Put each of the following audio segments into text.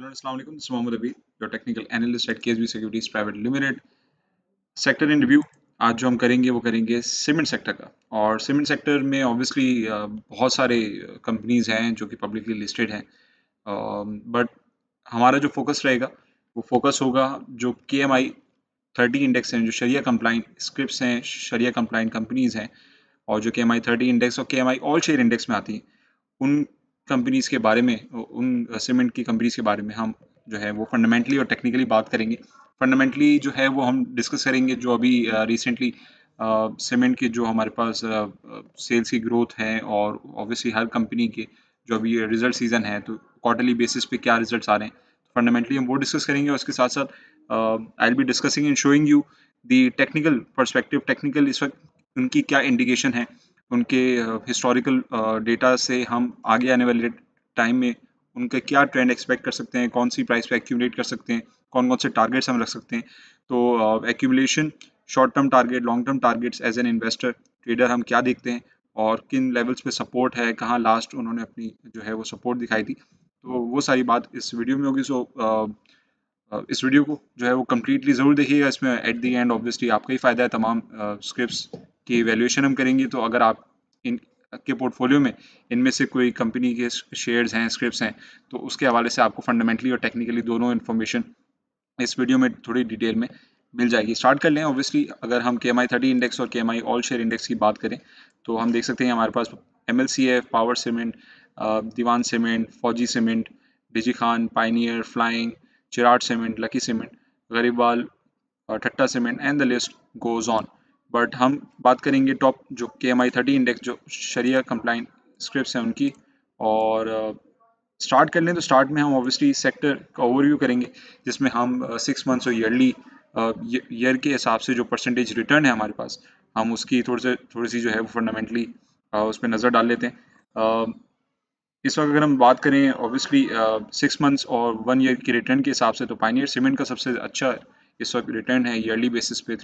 Hello अस्सलाम वालेकुम, this is Mohammad Abi, your technical analyst at KSB securities private limited. Sector in review आज जो हम करेंगे वो करेंगे सीमेंट सेक्टर का। और सीमेंट सेक्टर में ऑब्वियसली बहुत सारे कंपनीज हैं जो कि पब्लिकली लिस्टेड हैं, बट हमारा जो फोकस रहेगा वो फोकस होगा जो KMI 30 इंडेक्स हैं, जो शरिया कंप्लाइंट स्क्रिप्ट्स हैं, शरिया कंप्लाइंट कंपनीज हैं, और जो KMI 30 इंडेक्स और KMI ऑल शेयर इंडेक्स में आती हैं, उन कंपनीज के बारे में, उन सीमेंट की कंपनीज के बारे में हम जो है वो फंडामेंटली और टेक्निकली बात करेंगे। फंडामेंटली जो है वो हम डिस्कस करेंगे जो अभी रिसेंटली सीमेंट के जो हमारे पास सेल्स की ग्रोथ है, और ऑब्वियसली हर कंपनी के जो अभी रिजल्ट सीजन है तो क्वार्टरली बेसिस पे क्या रिजल्ट्स आ रहे हैं, फंडामेंटली हम वो डिस्कस करेंगे। और उसके साथ साथ I will be discussing and showing you the technical perspective, technical इस वक्त उनकी क्या इंडिकेशन है, उनके हिस्टोरिकल डेटा से हम आगे आने वाले टाइम में उनका क्या ट्रेंड एक्सपेक्ट कर सकते हैं, कौन सी प्राइस पे एक्यूमुलेट कर सकते हैं, कौन कौन से टारगेट्स हम रख सकते हैं। तो accumulation, short term target, long term targets, as an investor trader हम क्या देखते हैं, और किन लेवल्स पे सपोर्ट है, कहाँ लास्ट उन्होंने अपनी जो है वो सपोर्ट दिखाई थी, तो वो सारी बात इस वीडियो में होगी। सो इस वीडियो को जो है वो कम्प्लीटली ज़रूर देखिएगा। इसमें एट दी एंड ऑब्वियसली आपका ही फ़ायदा है। तमाम स्क्रिप्ट्स की वैल्यूएशन हम करेंगे, तो अगर आप इन के पोर्टफोलियो में इनमें से कोई कंपनी के शेयर्स हैं, स्क्रिप्ट्स हैं, तो उसके हवाले से आपको फंडामेंटली और टेक्निकली दोनों इन्फॉर्मेशन इस वीडियो में थोड़ी डिटेल में मिल जाएगी। स्टार्ट कर लें। ऑब्वियसली अगर हम KMI 30 इंडेक्स और KMI ऑल शेयर इंडेक्स की बात करें तो हम देख सकते हैं हमारे पास MLCF, Power cement, Dewan cement, Fauji cement, DG Khan, Pioneer, Flying, Cherat cement, Lucky cement, Gharibwal, Thatta cement, and the list goes on. But हम बात करेंगे टॉप जो KMI 30 इंडेक्स जो शरिया कंप्लाइंट स्क्रिप्ट्स हैं उनकी। और स्टार्ट कर लें तो स्टार्ट में हम ऑब्वियसली सेक्टर का ओवरव्यू करेंगे, जिसमें हम 6 मंथ्स और ईयरली ईयर के हिसाब से जो परसेंटेज रिटर्न है हमारे पास, हम उसकी थोड़ी सी जो है वो फंडामेंटली उस पर नज़र डाल लेते हैं। इस वक्त अगर हम बात करें ऑब्वियसली 6 मंथ्स और 1 ईयर के रिटर्न के हिसाब से, तो पाइनियर सीमेंट का सबसे अच्छा इस वक्त रिटर्न है ईयरली बेसिस पे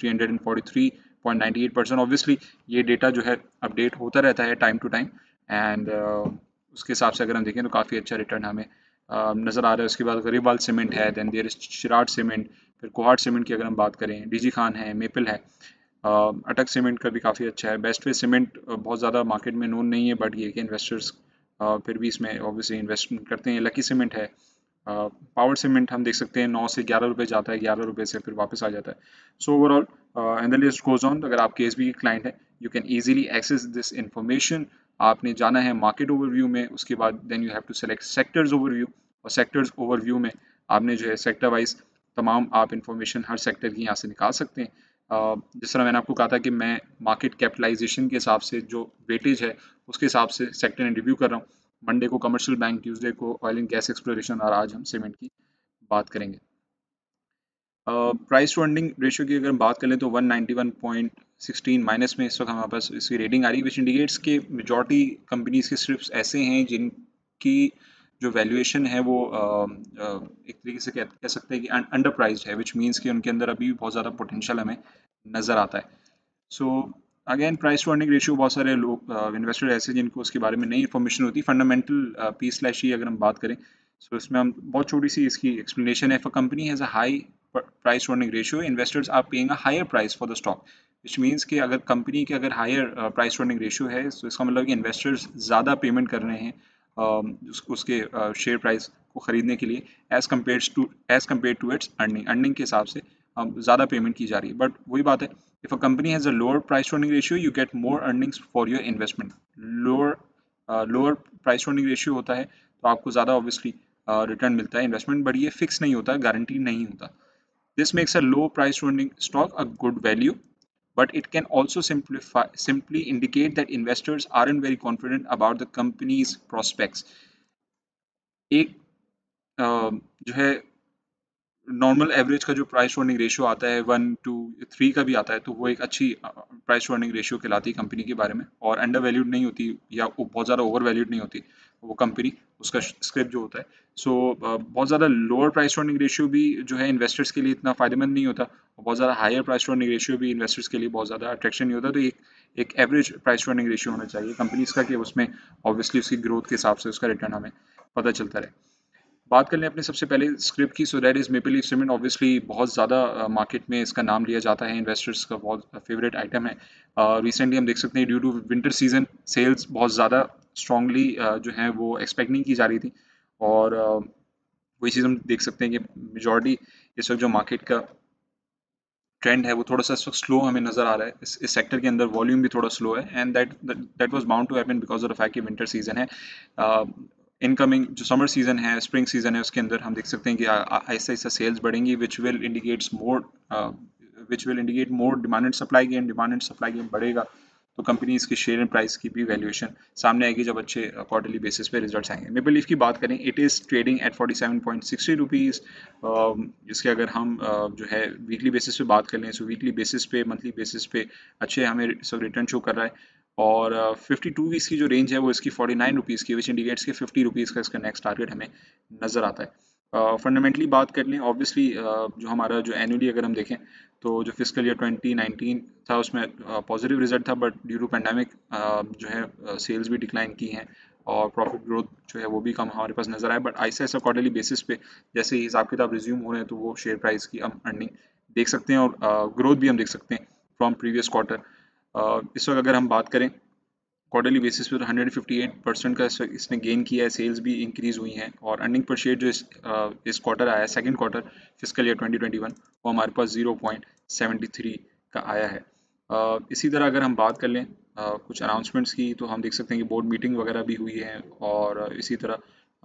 343.98%। ऑब्वियसली ये डेटा जो है अपडेट होता रहता है टाइम टू टाइम, एंड उसके हिसाब से अगर हम देखें तो काफ़ी अच्छा रिटर्न हमें नज़र आ रहा है। उसके बाद गरीबाल सीमेंट है, then there is Cherat cement, फिर कोहाट सीमेंट की अगर हम बात करें, डीजी खान है, मेपल है, अटक सीमेंट का भी काफ़ी अच्छा है। बेस्ट वे सीमेंट बहुत ज़्यादा मार्केट में नोन नहीं है, बट ये कि इन्वेस्टर्स फिर भी इसमें ऑब्वियसली इन्वेस्टमेंट करते हैं। लकी सीमेंट है, पावर सीमेंट हम देख सकते हैं 9 से 11 रुपये जाता है, 11 रुपये से फिर वापस आ जाता है। So overall and the list goes on. अगर आप KSB के क्लाइंट हैं, you can easily access this information. आपने जाना है मार्केट ओवरव्यू में, उसके बाद then you have to select sectors overview, और सेक्टर्स ओवरव्यू में आपने जो है सेक्टर वाइज तमाम आप इंफॉर्मेशन हर सेक्टर की यहाँ से निकाल सकते हैं। जिस तरह मैंने आपको कहा था कि मैं मार्केट कैपिटलाइजेशन के हिसाब से जो वेटेज है उसके हिसाब से सेक्टर में रिव्यू कर रहा हूँ। मंडे को कमर्शियल बैंक, ट्यूसडे को ऑयल एंड गैस एक्सप्लोरेशन, और आज हम सीमेंट की बात करेंगे। प्राइस टू अर्निंग रेशियो की अगर हम बात करें तो 191.16 माइनस में इस वक्त हमारे पास इसकी रेटिंग आ रही है, विच इंडिकेट्स के मेजॉरिटी कंपनीज के सिर्फ ऐसे हैं जिनकी जो वैल्यूएशन है वो एक तरीके से कह सकते हैं कि अंडर प्राइस्ड है, विच मीन्स कि उनके अंदर अभी भी बहुत ज़्यादा पोटेंशियल हमें नज़र आता है। So again price to earning ratio, बहुत सारे लोग इन्वेस्टर ऐसे जिनको उसके बारे में नई इन्फॉर्मेशन होती है। फंडामेंटल P/E अगर हम बात करें, सो इसमें हम बहुत छोटी सी इसकी एक्सप्लेनेशन है। If a company has a high price to earning ratio, investors are paying a higher price for the stock, which means कि अगर कंपनी के अगर higher price to earning ratio है, तो इसका मतलब कि इन्वेस्टर्स ज़्यादा पेमेंट कर रहे हैं उसके शेयर प्राइस को ख़रीदने के लिए, as compare to its earning के हिसाब से ज़्यादा पेमेंट की जा रही है। बट वही बात है, if a company has a lower price to earning ratio, you get more earnings for your investment. Lower price to earning ratio होता है तो आपको ज़्यादा ऑब्वियसली रिटर्न मिलता है इन्वेस्टमेंट, बट ये फिक्स नहीं होता, गारंटी नहीं होता। This makes a low price to earning stock a good value, but it can also simply indicate that investors aren't very confident about the company's prospects. एक जो है नॉर्मल एवरेज का जो प्राइस टू अर्निंग रेशियो आता है 1 to 3 का भी आता है, तो वो एक अच्छी प्राइस टू अर्निंग रेशियो कहलाती है कंपनी के बारे में, और अंडर वैल्यूड नहीं होती या वो बहुत ज़्यादा ओवर वैल्यूड नहीं होती वो कंपनी, उसका स्क्रिप्ट जो होता है। सो बहुत ज़्यादा lower price to earning ratio भी जो है इन्वेस्टर्स के लिए इतना फ़ायदेमंद नहीं होता, और बहुत ज़्यादा higher price to earning ratio भी इन्वेस्टर्स के लिए बहुत ज़्यादा अट्रैक्शन नहीं होता। तो एक average price to earning ratio होना चाहिए कंपनीज का, कि उसमें ऑब्वियसली उसकी ग्रोथ के हिसाब से उसका रिटर्न हमें पता चलता रहे। बात कर लें अपने सबसे पहले स्क्रिप्ट की, so that is Maple Leaf cement. Obviously बहुत ज़्यादा मार्केट में इसका नाम लिया जाता है, इन्वेस्टर्स का बहुत फेवरेट आइटम है। रिसेंटली हम देख सकते हैं due to winter season sales बहुत ज़्यादा स्ट्रांगली जो है वो एक्सपेक्ट नहीं की जा रही थी, और वही चीज़ हम देख सकते हैं कि मेजॉरिटी इस वक्त जो मार्केट का ट्रेंड है वो थोड़ा सा इस वक्त स्लो हमें नजर आ रहा है। इस सेक्टर के अंदर वॉल्यूम भी थोड़ा स्लो है, and that was bound to happen because of the fact कि विंटर सीजन है। इनकमिंग जो समर सीजन है, स्प्रिंग सीजन है, उसके अंदर हम देख सकते हैं कि आहिस्ता आहिस्ता सेल्स बढ़ेंगी, which will indicate more demand and supply gain. Demand and supply gain बढ़ेगा तो कंपनीज की शेयर एंड प्राइस की भी वैल्यूएशन सामने आएगी जब अच्छे क्वार्टरली बेसिस पे रिजल्ट्स आएंगे। मेपल लीफ की बात करें, it is trading at 47.60 rupees. इसके अगर हम जो है वीकली बेसिस पे बात कर लें, सो वीकली बेसिस पे, मंथली बेसिस पे अच्छे हमें सब रिटर्न शो कर रहा है। और 52 वीक्स की जो रेंज है वो इसकी 49 रुपीज़ की, विच इंडिकेट्स कि 50 रुपीज़ का इसका नेक्स्ट टारगेट हमें नज़र आता है। फंडामेंटली बात कर लें, ऑब्वियसली जो हमारा जो एनुअली अगर हम देखें तो जो फिजिकल ईयर 2019 था उसमें पॉजिटिव रिजल्ट था, बट ड्यू टू पैंडेमिक जो है सेल्स भी डिक्लाइन की हैं और प्रॉफिट ग्रोथ जो है वो भी कम हमारे पास नजर आया। बट ऐसा ऐसा क्वार्टरली बेसिस पे जैसे ही हिसाब किताब रिज्यूम हो रहे हैं तो वो शेयर प्राइस की हम अर्निंग देख सकते हैं और ग्रोथ भी हम देख सकते हैं फ्रॉम प्रीवियस क्वार्टर। इस वक्त अगर हम बात करें क्वार्टरली बेसिस पे तो 158% का इसने गेन किया है, सेल्स भी इंक्रीज हुई हैं, और अर्निंग पर शेयर जो इस क्वार्टर आया है, सेकंड क्वार्टर फिजिकल ईयर 2021, वो हमारे पास 0.73 का आया है। इसी तरह अगर हम बात कर लें कुछ अनाउंसमेंट्स की, तो हम देख सकते हैं कि बोर्ड मीटिंग वगैरह भी हुई है, और इसी तरह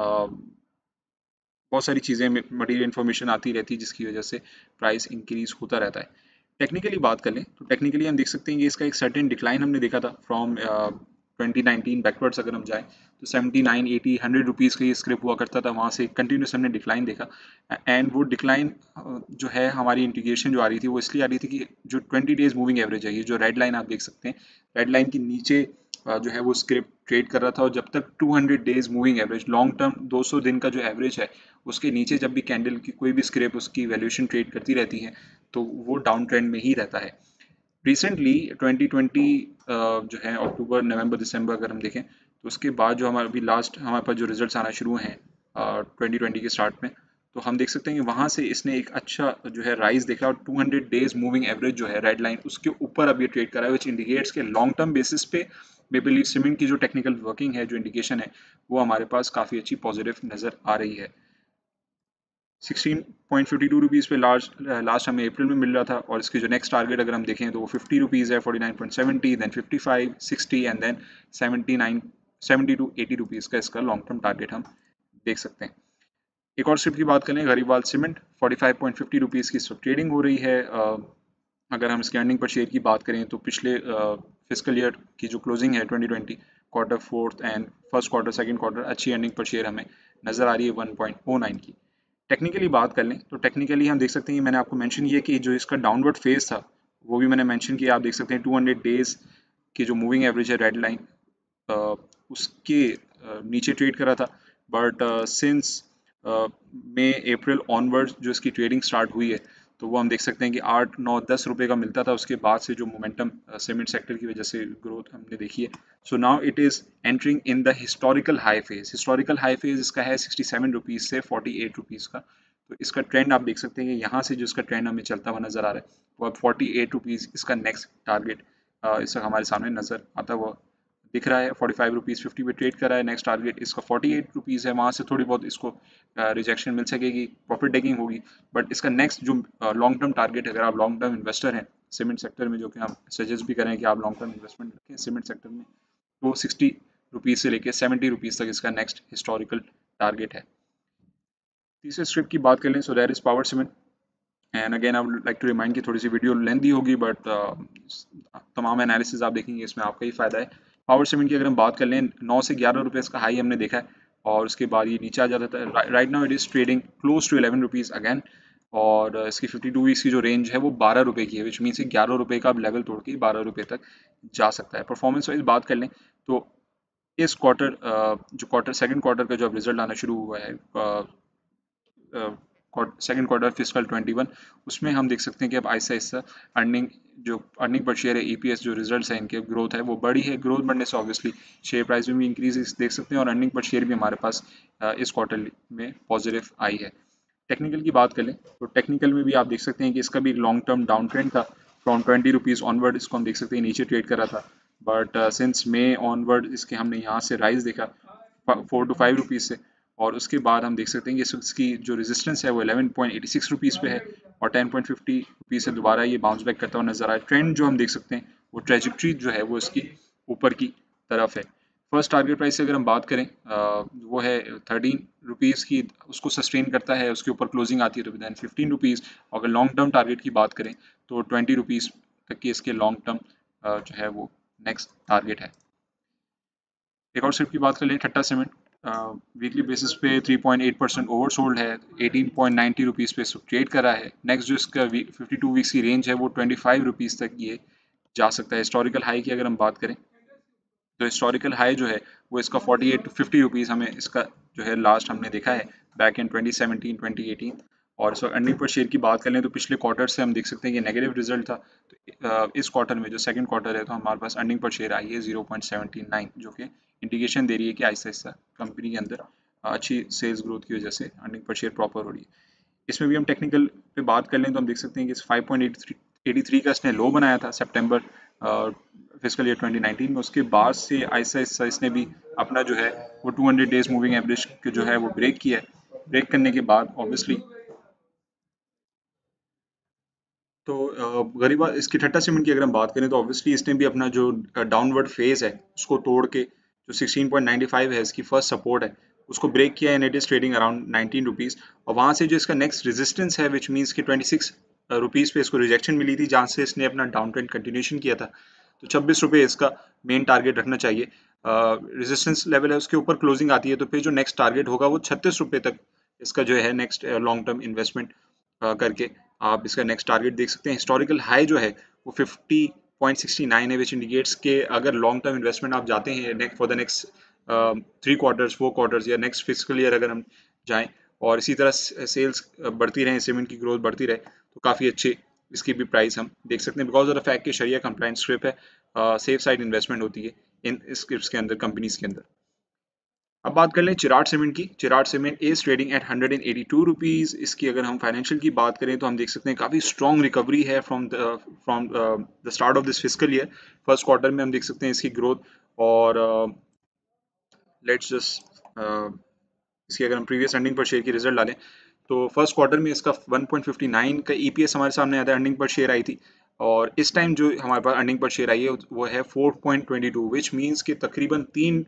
बहुत सारी चीज़ें मटेरियल इन्फॉर्मेशन आती रहती है जिसकी वजह से प्राइस इंक्रीज होता रहता है। टेक्निकली बात कर लें तो टेक्निकली हम देख सकते हैं कि इसका एक सर्टेन डिक्लाइन हमने देखा था फ्रॉम 2019 बैकवर्ड्स। अगर हम जाएं तो 79, 80, 100 रुपीज़ का ये स्क्रिप हुआ करता था, वहाँ से कंटिन्यूस हमने डिक्लाइन देखा। एंड वो डिक्लाइन जो है हमारी इंडिकेशन जो आ रही थी वो इसलिए आ रही थी कि जो 20 डेज मूविंग एवरेज है, ये जो रेड लाइन आप देख सकते हैं, रेड लाइन के नीचे जो है वो स्क्रिप ट्रेड कर रहा था, और जब तक 200 days moving average, long term 200 दिन का जो एवरेज है, उसके नीचे जब भी कैंडल की कोई भी स्क्रिप उसकी वैल्यूएशन ट्रेड करती रहती है तो वो डाउन ट्रेंड में ही रहता है। रिसेंटली 2020 जो है अक्टूबर, नवंबर, दिसंबर अगर हम देखें तो उसके बाद जो हमारे अभी लास्ट हमारे पास जो रिजल्ट्स आना शुरू हैं 2020 के स्टार्ट में, तो हम देख सकते हैं कि वहाँ से इसने एक अच्छा जो है राइज देखा, और 200 डेज मूविंग एवरेज जो है रेड लाइन उसके ऊपर अब ये ट्रेड करा है, विच इंडिकेट्स के लॉन्ग टर्म बेसिस पे मेपल लीफ सीमेंट की जो टेक्निकल वर्किंग है, जो इंडिकेशन है, वो हमारे पास काफ़ी अच्छी पॉजिटिव नज़र आ रही है। 16.52 रुपीज़ पे लास्ट हमें अप्रैल में मिल रहा था, और इसकी जो नेक्स्ट टारगेट अगर हम देखें तो वो 50 रुपीज़ है, 49.70, then 55, 60 and then 79, 70 to 80 rupees का इसका लॉन्ग टर्म टारगेट हम देख सकते हैं। एक और स्क्रिप्ट की बात करें, गरीबाल सीमेंट, 45.50 रुपीज़ की इस वक्त ट्रेडिंग हो रही है। अगर हम इसके अर्निंग पर शेयर की बात करें तो पिछले फिजिकल ईयर की जो क्लोजिंग है 2020 quarter fourth and first quarter, second quarter, अच्छी अर्निंग पर शेयर हमें नज़र आ रही है 1.09 की। टेक्निकली बात कर लें तो टेक्निकली हम देख सकते हैं कि मैंने आपको मेंशन किया कि जो इसका डाउनवर्ड फेज था वो भी मैंने मेंशन किया। आप देख सकते हैं 200 डेज की जो मूविंग एवरेज है रेड लाइन, उसके नीचे ट्रेड करा था, but since May April onwards जो इसकी ट्रेडिंग स्टार्ट हुई है, तो वो हम देख सकते हैं कि 8, 9, 10 रुपए का मिलता था, उसके बाद से जो मोमेंटम सीमेंट सेक्टर की वजह से ग्रोथ हमने देखी है, so now it is entering in the historical high phase. Historical high phase इसका है 67 रुपीज़ से 48 रुपीज़ का। तो इसका ट्रेंड आप देख सकते हैं कि यहाँ से जो इसका ट्रेंड हमें चलता हुआ नजर आ रहा है वो अब 48 रुपीज़ इसका नेक्स्ट टारगेट इस वक्त हमारे सामने नजर आता हुआ दिख रहा है। 45 रुपीज़ 50 पे ट्रेड कर रहा है, नेक्स्ट टारगेट इसका 48 रुपीज़ है, वहाँ से थोड़ी बहुत इसको रिजेक्शन मिल सकेगी, प्रॉफिट टेकिंग होगी, बट इसका नेक्स्ट जो लॉन्ग टर्म टारगेट, अगर आप लॉन्ग टर्म इन्वेस्टर हैं सीमेंट सेक्टर में, जो कि हम सजेस्ट भी करें कि आप लॉन्ग टर्म इन्वेस्टमेंट रखें सीमेंट सेक्टर में, तो 60 रुपीज़ से लेकर 70 रुपीज़ तक इसका नेक्स्ट हिस्टोरिकल टारगेट है। तीसरे स्क्रिप्ट की बात कर लें, so that is Power cement, and again I would like to remind कि थोड़ी सी वीडियो लेंदी होगी, बट तमाम एनालिसिस आप देखेंगे इसमें आपका ही फ़ायदा है। पावर सीमेंट की अगर हम बात कर लें, 9 से 11 रुपये इसका हाई हमने देखा है, और उसके बाद ये नीचे आ जाता था। Right now it is trading close to 11 rupees again, और इसकी 52 वीक्स की जो रेंज है वो 12 रुपये की है, विच मीन से 11 रुपये का अब लेवल तोड़ के 12 रुपये तक जा सकता है। परफॉर्मेंस वाइज बात कर लें तो इस क्वार्टर जो क्वार्टर सेकंड क्वार्टर का जो अब रिजल्ट आना शुरू हुआ है सेकंड क्वार्टर फिस्कल 21, उसमें हम देख सकते हैं कि अब आहिस्ता आहिस्ता अर्निंग जो अर्निंग पर शेयर है, ईपीएस जो रिजल्ट्स है इनके ग्रोथ है वो बढ़ी है। ग्रोथ बढ़ने से ऑब्वियसली शेयर प्राइस में भी इंक्रीज देख सकते हैं और अर्निंग पर शेयर भी हमारे पास इस क्वार्टर में पॉजिटिव आई है। टेक्निकल की बात करें तो टेक्निकल में भी आप देख सकते हैं कि इसका भी लॉन्ग टर्म डाउन ट्रेंड था। फ्रॉम 20 रुपीज़ ऑनवर्ड इसको हम देख सकते हैं नीचे ट्रेड कर रहा था, बट सिंस मे ऑनवर्ड इसके हमने यहाँ से राइज देखा 4 to 5 रुपीज़ से, और उसके बाद हम देख सकते हैं कि इसकी जो रेजिस्टेंस है वो 11.86 रुपीज़ पे है और 10.50 रुपीज़ से दोबारा ये बाउंस बैक करता हुआ नजर आया। ट्रेंड जो हम देख सकते हैं वो ट्रेजेक्ट्री जो है वो इसकी ऊपर की तरफ है। फर्स्ट टारगेट प्राइस से अगर हम बात करें वो है 13 रुपीज़ की, उसको सस्टेन करता है, उसके ऊपर क्लोजिंग आती है तो दैन 15 रुपीज़। अगर लॉन्ग टर्म टारगेट की बात करें तो 20 रुपीज़ तक की इसके लॉन्ग टर्म जो है वो नेक्स्ट टारगेट है। एक और सिर्फ की बात कर लें, ठट्टा सीमेंट वीकली बेसिस पे 3.8% ओवरसोल्ड है, 18.90 रुपीज़ पे ट्रेड कर रहा है। नेक्स्ट जो इसका 52 वीक्स की रेंज है वो 25 रुपीज़ तक ये जा सकता है। हिस्टोरिकल हाई की अगर हम बात करें तो हिस्टोरिकल हाई जो है वो इसका 48 to 50 रुपीज़ हमें इसका जो है लास्ट हमने देखा है बैक इन 2017 2018। और इस अर्निंग पर शेयर की बात करें तो पिछले क्वार्टर से हम देख सकते हैं कि नेगेटिव रिजल्ट था, तो इस क्वार्टर में जो सेकंड क्वार्टर है तो हमारे पास अर्निंग पर शेयर आई है 0.79, जो कि इंडिकेशन दे रही है कि आहिस्ता आहिस्ता कंपनी के अंदर अच्छी सेल्स ग्रोथ की वजह से अर्निंग पर शेयर प्रॉपर हो रही है। इसमें भी हम टेक्निकल पे बात कर लें तो हम देख सकते हैं कि 5.83 का इसने लो बनाया था सितंबर फिजिकल ईयर 2019 में। उसके बाद से आहिस्ता आहिस्ता इसने भी अपना जो है वो 200 डेज मूविंग एवरेज जो है वो ब्रेक किया है। ब्रेक करने के बाद ऑब्वियसली तो गरीब बात इसकी ठट्टा सीमेंट की अगर हम बात करें तो ऑब्वियसली इसने भी अपना जो डाउनवर्ड फेज है उसको तोड़ के जो 16.95 है इसकी फर्स्ट सपोर्ट है उसको ब्रेक किया and it is trading around 19 rupees. और वहाँ से जो इसका नेक्स्ट रेजिस्टेंस है विच मीन्स कि 26 रुपीज़ पे इसको रिजेक्शन मिली थी जहाँ से इसने अपना डाउन ट्रेंड कंटिन्यूशन किया था, तो 26 रुपये इसका मेन टारगेट रखना चाहिए। रेजिस्टेंस लेवल है उसके ऊपर क्लोजिंग आती है तो फिर जो नेक्स्ट टारगेट होगा वो 36 रुपये तक इसका जो है नेक्स्ट लॉन्ग टर्म इन्वेस्टमेंट करके आप इसका नेक्स्ट टारगेट देख सकते हैं। हिस्टोरिकल हाई जो है वो 50.69 है विच इंडिकेट्स के अगर लॉन्ग टर्म इन्वेस्टमेंट आप जाते हैं for the next 3 quarters 4 quarters या नेक्स्ट फिजिकल ईयर अगर हम जाएं और इसी तरह सेल्स बढ़ती रहे, सीमेंट की ग्रोथ बढ़ती रहे तो काफ़ी अच्छे इसकी भी प्राइस हम देख सकते हैं बिकॉज ऑफ द फैक्ट कि शरिया कंप्लाइंस स्क्रिप है, सेफ साइड इन्वेस्टमेंट होती है इन स्क्रिप्ट के अंदर कंपनीज के अंदर। अब बात कर लें चिराग सीमेंट की। Cherat cement is trading at 182 rupees. इसकी अगर हम फाइनेंशियल की बात करें तो हम देख सकते हैं काफ़ी स्ट्रॉन्ग रिकवरी है from the start of this physical year. First quarter में हम देख सकते हैं इसकी ग्रोथ और लेट्स जस्ट इसकी अगर हम प्रीवियस अर्निंग पर शेयर की रिजल्ट डालें तो फर्स्ट क्वार्टर में इसका 1.59 का ईपीएस हमारे सामने आया था, अर्निंग पर शेयर आई थी। और इस टाइम जो हमारे पास अर्निंग पर शेयर आई है वो है 4.22 विच मीन्स कि तकरीबन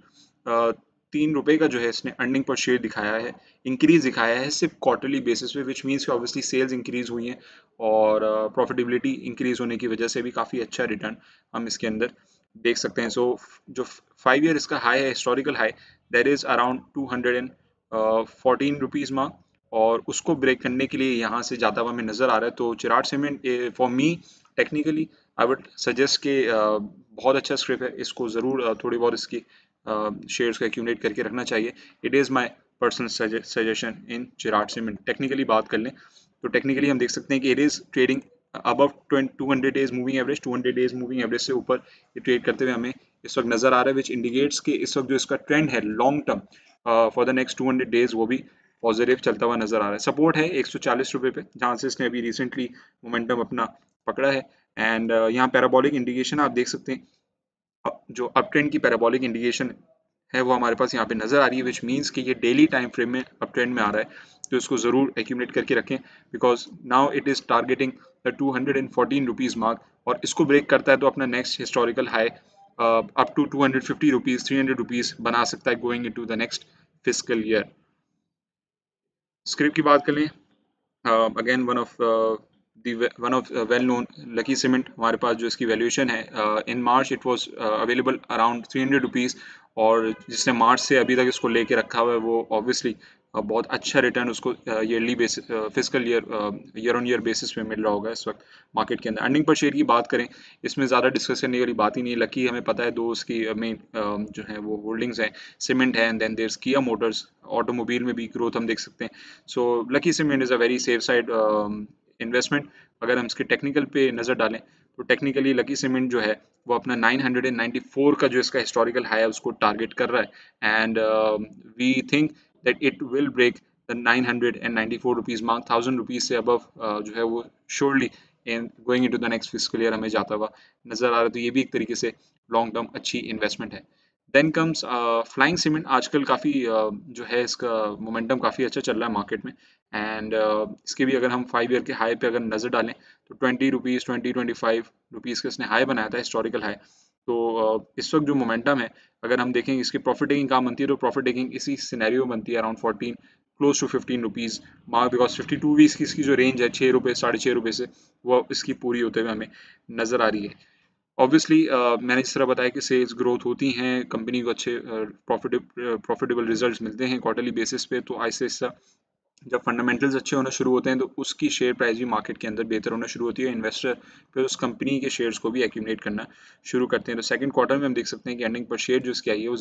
3 रुपए का जो है इसने अर्निंग पर शेयर दिखाया है, इंक्रीज दिखाया है सिर्फ क्वार्टरली बेसिस पे, विच मीन्स कि ऑब्वियसली सेल्स इंक्रीज हुई हैं और प्रॉफिटेबिलिटी इंक्रीज होने की वजह से भी काफ़ी अच्छा रिटर्न हम इसके अंदर देख सकते हैं। सो जो 5 ईयर इसका हाई है historical high that is around 214 rupees mark, और उसको ब्रेक करने के लिए यहाँ से जाता हुआ हमें नज़र आ रहा है। तो Cherat cement for me technically I would suggest के बहुत अच्छा स्क्रिप्ट है, इसको ज़रूर थोड़ी बहुत इसकी शेयर्स को एक्यूमुलेट करके रखना चाहिए। It is my personal suggestion in Cherat cement. Technically बात कर लें तो टेक्निकली हम देख सकते हैं कि it is trading above 200 days moving average, 200 days moving average से ऊपर ये ट्रेड करते हुए हमें इस वक्त नज़र आ रहा है विच इंडिकेट्स कि इस वक्त जो इसका ट्रेंड है long term for the next 200 days वो भी पॉजिटिव चलता हुआ नजर आ रहा है। सपोर्ट है 140 रुपये पे जहाँ से इसने अभी रिसेंटली मोमेंटम अपना पकड़ा है एंड यहाँ पैराबोलिक इंडिकेशन आप देख सकते हैं, जो अप ट्रेंड की पैराबोलिक इंडिकेशन है वो हमारे पास यहाँ पे नजर आ रही है विच मीन्स कि ये डेली टाइम फ्रेम में अप ट्रेंड में आ रहा है, तो इसको ज़रूर एक्यूमुलेट करके रखें because now it is targeting the 214 rupees mark, और इसको ब्रेक करता है तो अपना next historical high up to 250 rupees 300 rupees बना सकता है going into the next physical year. Script की बात कर लें, again one of one of well known Lucky cement, हमारे पास जो इसकी वैल्यूएशन है in March it was available around 300 rupees, और जिसने मार्च से अभी तक इसको लेके रखा हुआ है वो ऑब्वियसली बहुत अच्छा रिटर्न उसको yearly basis physical year on year basis पे मिल रहा होगा इस वक्त मार्केट के अंदर। अर्निंग पर शेयर की बात करें, इसमें ज़्यादा डिस्कस करने वाली बात ही नहीं है। लकी हमें पता है दो उसकी मेन जो है वो होल्डिंग्स हैं, सीमेंट है and then there Kia motors, automobile में भी ग्रोथ हम देख सकते हैं। So Lucky cement is a very safe side investment. अगर हम इसके टेक्निकल पे नज़र डालें तो टेक्निकली लकी सीमेंट जो है वो अपना 994 का जो इसका हिस्टोरिकल हाई है उसको टारगेट कर रहा है, and we think that it will break the 994 rupees mark, 1000 rupees से अबव जो है वो surely in going into the next fiscal year हमें जाता हुआ नजर आ रहा है। तो ये भी एक तरीके से लॉन्ग टर्म अच्छी इन्वेस्टमेंट है। Then comes Flying cement. आजकल काफ़ी जो है इसका मोमेंटम काफ़ी अच्छा चल रहा है मार्केट में, एंड इसके भी अगर हम 5 ईयर के हाई पे अगर नज़र डालें तो 20 रुपीज़ 25 रुपीज़ का इसने हाई बनाया था, हिस्टोरिकल हाई। तो इस वक्त जो मोमेंटम है, अगर हम देखें इसकी प्रॉफिट टेकिंग कहाँ बनती है, तो प्रॉफिट टेकिंग इसी सिनेरियो बनती है around 14 close to 15 rupees mark, because 52 weeks की इसकी जो रेंज है 6 रुपये 6.5 रुपये से, वो इसकी पूरी होते हुए हमें नज़र आ रही है। ऑब्वियसली मैंने जिस तरह बताया कि सेल्स ग्रोथ होती हैं, कंपनी को अच्छे प्रॉफिटेबल रिजल्ट्स मिलते हैं क्वार्टरली बेसिस पे, तो आहिस्ता आहिस्ता जब फंडामेंटल्स अच्छे होना शुरू होते हैं तो उसकी शेयर प्राइस भी मार्केट के अंदर बेहतर होना शुरू होती है, इन्वेस्टर फिर उस कंपनी के शेयर्स को भी एक्यूमुलेट करना शुरू करते हैं। तो सेकंड क्वार्टर में हम देख सकते हैं कि अर्निंग पर शेयर जो इसकी आई है वो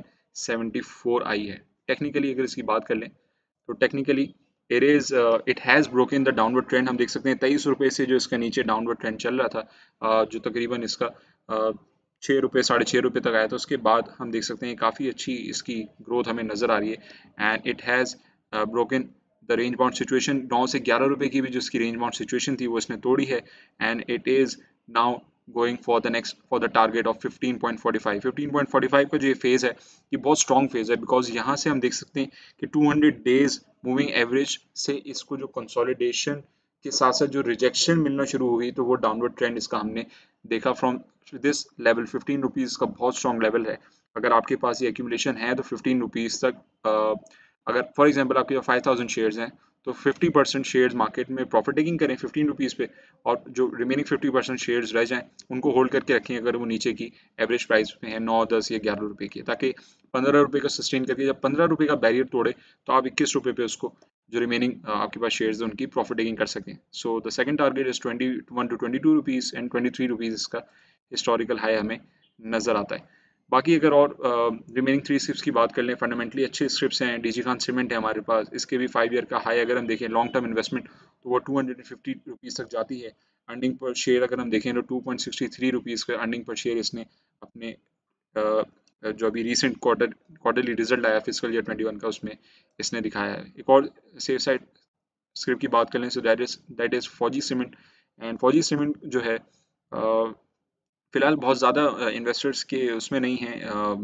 0.74 आई है। टेक्निकली अगर इसकी बात कर लें तो technically it has broken the downward trend. हम देख सकते हैं 23 रुपये से जो इसका नीचे डाउनवर्ड ट्रेंड चल रहा था, जो तकरीबन इसका 6 रुपये 6.5 रुपये तक आया था, उसके बाद हम देख सकते हैं काफ़ी अच्छी इसकी ग्रोथ हमें नज़र आ रही है, and it has broken the range bound situation. 9 से 11 रुपये की भी जो इसकी रेंज बाउंड सिचुएशन थी वो इसने तोड़ी है, and it is now going for the target of 15.45। 15.45 का जो ये फेज़ है ये बहुत स्ट्रॉन्ग फेज़ है, बिकॉज यहाँ से हम देख सकते हैं कि 200 डेज मूविंग एवरेज से इसको जो कंसोलिडेशन के साथ साथ जो रिजेक्शन मिलना शुरू हुई, तो वो डाउनवर्ड ट्रेंड इसका हमने देखा फ्रॉम दिस लेवल। 15 रुपीज़ का बहुत स्ट्रॉन्ग लेवल है। अगर आपके पास ये एक्यूमुलेशन है तो 15 रुपीज़ तक अगर फॉर एग्जांपल आपके 5000 शेयर्स हैं तो 50% शेयर्स मार्केट में प्रॉफिट टेकिंग करें 15 रुपीज़ पे, और जो रिमेनिंग 50% शेयर्स रह जाएं उनको होल्ड करके रखें अगर वो नीचे की एवरेज प्राइस पे है 9 10 या 11 रुपए की, ताकि 15 रुपये का सस्टेन करके जब 15 रुपये का बैरियर तोड़े तो आप 21 रुपये पे उसको जो रिमेनिंग आपके पास शेयर्स हैं उनकी प्रॉफिट टेकिंग कर सकें। So the second target is 21 to 22 rupees, and 23 rupees इसका हिस्टोरिकल हाई हमें नज़र आता है। बाकी अगर और रिमेनिंग 3 स्क्रिप्ट्स की बात कर लें, फंडामेंटली अच्छे स्क्रिप्ट्स हैं। डिजीकॉन सीमेंट है हमारे पास, इसके भी 5 ईयर का हाई अगर हम देखें लॉन्ग टर्म इन्वेस्टमेंट तो वो 250 रुपीज़ तक जाती है। अर्निंग पर शेयर अगर हम देखें तो 2.63 रुपीज़ का अर्निंग पर शेयर इसने अपने जो अभी रिसेंट क्वार्टरली रिजल्ट आया फिजिकल ईयर 21 का उसमें इसने दिखाया है। एक और सेफ साइड स्क्रिप्ट की बात कर लें, so that is Fauji cement. And Fauji cement जो है फिलहाल बहुत ज़्यादा इन्वेस्टर्स के उसमें नहीं है,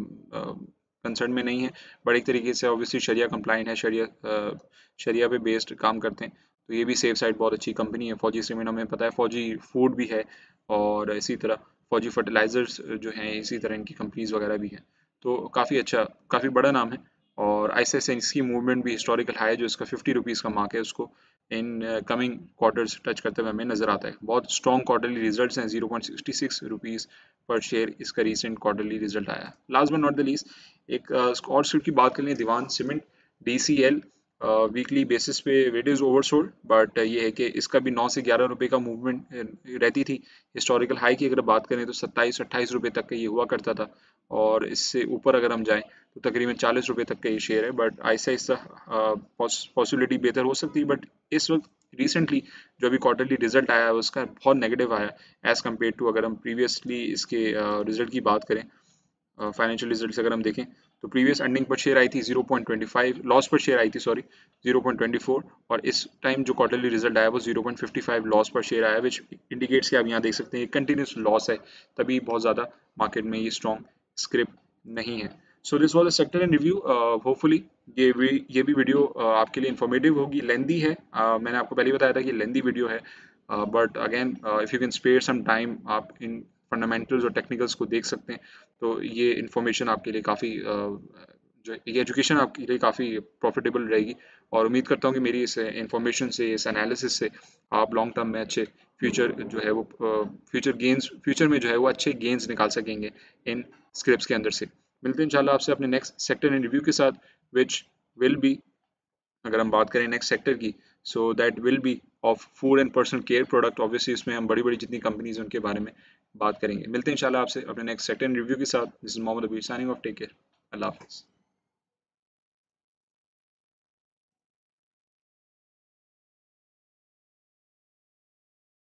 कंसर्न में नहीं है, बट एक तरीके से ऑब्वियसली शरिया कंप्लाइंट है, शरिया पे बेस्ड काम करते हैं, तो ये भी सेफ साइड बहुत अच्छी कंपनी है। फौजी सीमेंट हमें पता है, फौजी फूड भी है और इसी तरह फौजी फर्टिलाइजर्स जो हैं इसी तरह इनकी कंपनीज वगैरह भी हैं, तो काफ़ी अच्छा काफ़ी बड़ा नाम है। और ऐसे ऐसे इसकी मूवमेंट भी हिस्टोरिकल हाई जो इसका 50 रुपीज़ का मार्क है उसको इन कमिंग क्वार्टर्स टच करते हुए हमें नजर आता है। बहुत स्ट्रॉन्ग क्वार्टरली रिजल्ट्स हैं, 0.66 रुपीज़ पर शेयर इसका रीसेंट क्वार्टरली रिजल्ट आया। Last but not the least एक और स्क्रिप्ट की बात कर लें, Dewan cement DCL। Weekly basis पे इट इज़ ओवरसोल्ड, बट ये है कि इसका भी 9 से 11 रुपये का मूवमेंट रहती थी। हिस्टोरिकल हाई की अगर बात करें तो 27 28 रुपये तक का ये हुआ करता था, और इससे ऊपर अगर हम जाएं तो तकरीबन 40 रुपये तक का ये शेयर है, बट आहिस्ता आहिस्ता पॉसिबिलिटी बेहतर हो सकती है। बट इस वक्त रिसेंटली जो अभी क्वार्टरली रिजल्ट आया है उसका बहुत नेगेटिव आया एज़ कम्पेयर टू अगर हम प्रीवियसली इसके रिजल्ट की बात करें, फाइनेंशियल रिजल्ट्स अगर हम देखें तो प्रीवियस अर्निंग पर शेयर आई थी 0.25, लॉस पर शेयर आई थी सॉरी 0.24, और इस टाइम जो क्वार्टरली रिजल्ट आया वो 0.55 लॉस पर शेयर आया, विच इंडिकेट्स कि आप यहाँ देख सकते हैं कंटिन्यूस लॉस है, तभी बहुत ज़्यादा मार्केट में ये स्ट्रॉन्ग स्क्रिप्ट नहीं है। So this was a sector in review. Hopefully ये भी वीडियो आपके लिए इंफॉर्मेटिव होगी। लेंदी है, मैंने आपको पहले बताया था कि लेंदी वीडियो है, but again if you can spare some time आप इन फंडामेंटल्स और टेक्निकल्स को देख सकते हैं, तो ये इन्फॉर्मेशन आपके लिए काफ़ी जो ये एजुकेशन आपके लिए काफ़ी प्रॉफिटेबल रहेगी। और उम्मीद करता हूँ कि मेरी इस इंफॉर्मेशन से, इस एनालिसिस से आप लॉन्ग टर्म में अच्छे फ्यूचर जो है वो फ्यूचर में जो है वो अच्छे गेन्स निकाल सकेंगे इन स्क्रिप्ट्स के अंदर से। मिलते हैं इंशाल्लाह आपसे अपने नेक्स्ट सेक्टर इन रिव्यू के साथ, विच विल बी, अगर हम बात करें नेक्स्ट सेक्टर की, so that will be of food and personal care product. Obviously इसमें हम बड़ी बड़ी जितनी कंपनीज हैं उनके बारे में बात करेंगे। मिलते हैं इंशाल्लाह आपसे अपने नेक्स्ट सेक्टर इन रिव्यू के साथ। This is Mohammad Abir signing off, take care, अल्लाह हाफिज़।